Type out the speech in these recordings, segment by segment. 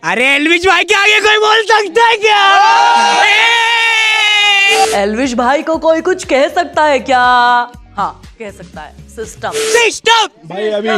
अरे एल्विश भाई के आगे कोई बोल सकता है क्या? एल्विश भाई को कोई कुछ कह सकता है क्या? हाँ कह सकता है। सिस्टम भाई अभी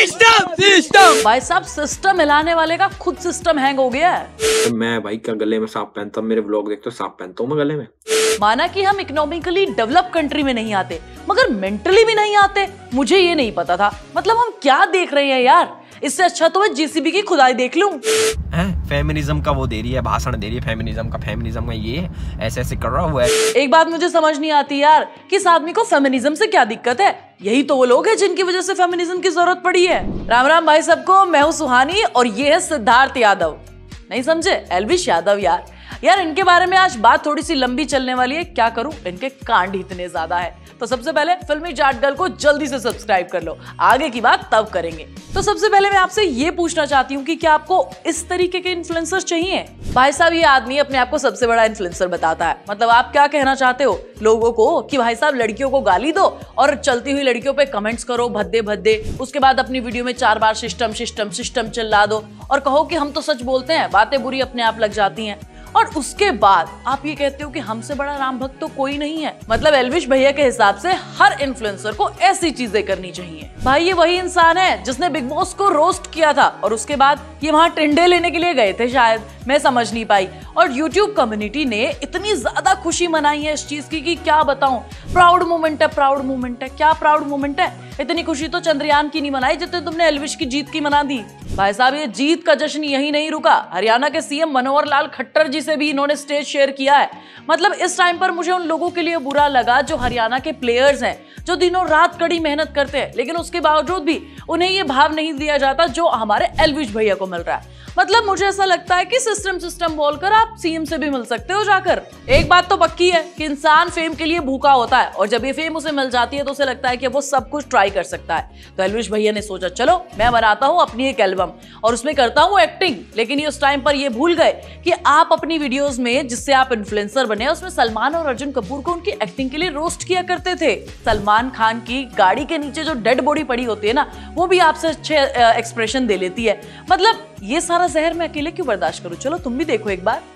सिस्टम भाई साहब, सिस्टम हिलाने वाले का खुद सिस्टम हैंग हो गया है। तो मैं भाई क्या गले में सांप पहनता हूँ? मेरे व्लॉग देखते हो सांप पहनता हूँ मैं गले में। माना कि हम इकोनॉमिकली डेवलप कंट्री में नहीं आते, मगर मेंटली भी नहीं आते। मुझे ये नहीं पता था। मतलब हम क्या देख रहे हैं यार, इससे अच्छा तो मैं जेसीबी की खुदाई देख लूं। फेमिनिज्म का वो दे रही है, भाषण दे रही है फेमिनिज्म का ये ऐसे ऐसे कर रहा हुआ है। एक बात मुझे समझ नहीं आती यार, कि इस आदमी को फेमिनिज्म से क्या दिक्कत है? यही तो वो लोग हैं जिनकी वजह से फेमिनिज्म की जरूरत पड़ी है। राम राम भाई सबको, मैं हूँ सुहानी और ये है सिद्धार्थ यादव। नहीं समझे? एल्विश यादव यार इनके बारे में आज बात थोड़ी सी लंबी चलने वाली है। क्या करूं, इनके कांड ही इतने ज्यादा है। तो सबसे पहले फिल्मी जाट गर्ल को जल्दी से सब्सक्राइब कर लो, आगे की बात तब करेंगे। तो सबसे पहले मैं आपसे ये पूछना चाहती हूँ कि क्या आपको इस तरीके के इन्फ्लुएंसर्स चाहिए? भाई साहब, ये आदमी अपने आप को सबसे बड़ा इन्फ्लुएंसर बताता है। मतलब आप क्या कहना चाहते हो लोगों को कि भाई साहब लड़कियों को गाली दो और चलती हुई लड़कियों पे कमेंट्स करो भद्दे भद्दे, उसके बाद अपनी वीडियो में 4 बार सिस्टम सिस्टम सिस्टम चिल्ला दो और कहो कि हम तो सच बोलते हैं, बातें बुरी अपने आप लग जाती हैं। और उसके बाद आप ये कहते हो कि हमसे बड़ा राम भक्त तो कोई नहीं है। मतलब एल्विश भैया के हिसाब से हर इन्फ्लुएंसर को ऐसी चीजें करनी चाहिए। भाई ये वही इंसान है जिसने बिग बॉस को रोस्ट किया था और उसके बाद ये वहां टिंडे लेने के लिए गए थे शायद, मैं समझ नहीं पाई। और यूट्यूब कम्युनिटी ने इतनी ज्यादा खुशी मनाई है इस चीज की कि क्या बताऊं। प्राउड मोमेंट है, प्राउड मोमेंट है। क्या प्राउड मोमेंट है? इतनी खुशी तो चंद्रयान की नहीं मनाई जितने तुमने एल्विश की जीत की मना दी। भाई साहब, ये जीत का जश्न यही नहीं रुका, हरियाणा के सीएम मनोहर लाल खट्टर जी से भी इन्होंने स्टेज शेयर किया है। मतलब इस टाइम पर मुझे उन लोगों के लिए बुरा लगा जो हरियाणा के प्लेयर्स हैं, जो दिनों रात कड़ी मेहनत करते हैं, लेकिन उसके बावजूद भी उन्हें ये भाव नहीं दिया जाता जो हमारे एल्विश भैया को मिल रहा है। मतलब मुझे ऐसा लगता है कि सिस्टम सिस्टम बोलकर आप सीएम से भी मिल सकते हो जाकर। एक बात तो पक्की है कि इंसान फेम के लिए भूखा होता है और जब ये फेम उसे मिल जाती है तो उसे लगता है कि वो सब कुछ ट्राई कर सकता है। तो एल्विश भैया ने सोचा चलो मैं बनाता हूँ अपनी एक एल्बम और उसमें करता हूँ एक्टिंग। लेकिन ये उस टाइम पर ये भूल गए कि आप अपनी वीडियोस में जिससे आप इन्फ्लुएंसर बने उसमें सलमान और अर्जुन कपूर को उनकी एक्टिंग के लिए रोस्ट किया करते थे। सलमान खान की गाड़ी के नीचे जो डेड बॉडी पड़ी होती है ना, वो भी आपसे अच्छे एक्सप्रेशन दे लेती है। मतलब ये सारा जहर मैं अकेले क्यों बर्दाश्त करूं? चलो तुम भी देखो एक बार।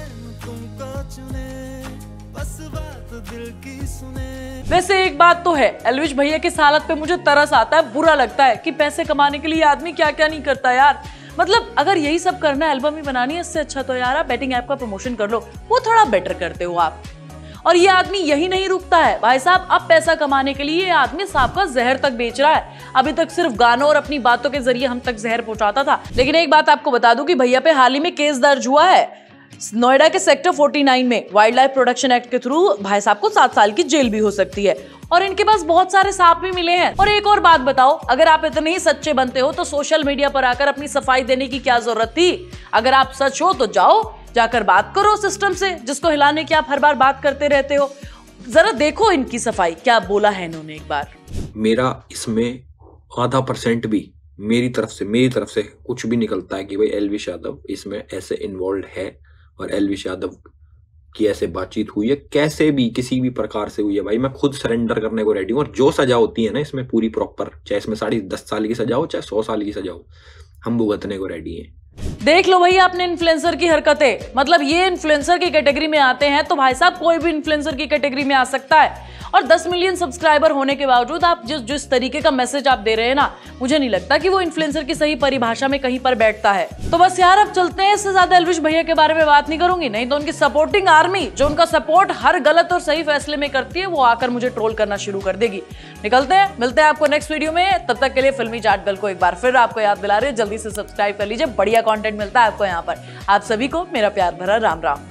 वैसे एक बात तो है, एल्विश भैया की हालत पे मुझे तरस आता है, बुरा लगता है कि पैसे कमाने के लिए आदमी क्या क्या नहीं करता यार। मतलब अगर यही सब करना है, एल्बम ही बनानी है, इससे अच्छा तो यार आप बैटिंग ऐप का प्रमोशन कर लो, वो थोड़ा बेटर करते हो आप। और ये आदमी यही नहीं रुकता है भाई साहब, अब पैसा कमाने के लिए ये आदमी सांप का जहर तक बेच रहा है। अभी तक सिर्फ गानों और अपनी बातों के जरिए हम तक जहर पहुंचाता था। लेकिन एक बात आपको बता दूं कि भैया पे हाल ही में केस दर्ज हुआ है। नोएडा के सेक्टर 49 में वाइल्ड लाइफ प्रोटेक्शन एक्ट के थ्रू भाई साहब को 7 साल की जेल भी हो सकती है। और इनके पास बहुत सारे सांप भी मिले हैं। और एक और बात बताओ, अगर आप इतने ही सच्चे बनते हो तो सोशल मीडिया पर आकर अपनी सफाई देने की क्या जरूरत थी? अगर आप सच हो तो जाकर बात करो सिस्टम से, जिसको हिलाने की आप हर बार बात करते रहते हो। जरा देखो इनकी सफाई, क्या बोला है इन्होंने एक बार। मेरा इसमें 0.5% भी मेरी तरफ से कुछ भी निकलता है कि भाई एल्विश यादव इसमें ऐसे इन्वॉल्व है और एल्विश यादव की ऐसे बातचीत हुई है, कैसे भी किसी भी प्रकार से हुई है। भाई मैं खुद सरेंडर करने को रेडी हूँ और जो सजा होती है ना इसमें पूरी प्रॉपर, चाहे इसमें 10.5 साल की सजा हो चाहे 100 साल की सजा हो, हम भुगतने को रेडी हैं। देख लो भैया अपने इन्फ्लुएंसर की हरकतें। मतलब ये इन्फ्लुएंसर की कैटेगरी में आते हैं तो भाई साहब कोई भी इन्फ्लुएंसर की कैटेगरी में आ सकता है। और 10 मिलियन सब्सक्राइबर होने के बावजूद आप जिस तरीके का मैसेज आप दे रहे हैं ना, मुझे नहीं लगता कि वो इन्फ्लुएंसर की सही परिभाषा में कहीं पर बैठता है। तो बस यार अब चलते हैं, इससे ज्यादा एल्विश भैया के बारे में बात नहीं करूंगी, नहीं तो उनकी सपोर्टिंग आर्मी जो उनका सपोर्ट हर गलत और सही फैसले में करती है वो आकर मुझे ट्रोल करना शुरू कर देगी। निकलते हैं, मिलते हैं आपको नेक्स्ट वीडियो में। तब तक के लिए फिल्मी जाट गर्ल को एक बार फिर आपको याद दिला रहे, जल्दी से सब्सक्राइब कर लीजिए, बढ़िया कंटेंट मिलता है आपको यहाँ पर। आप सभी को मेरा प्यार भरा राम राम।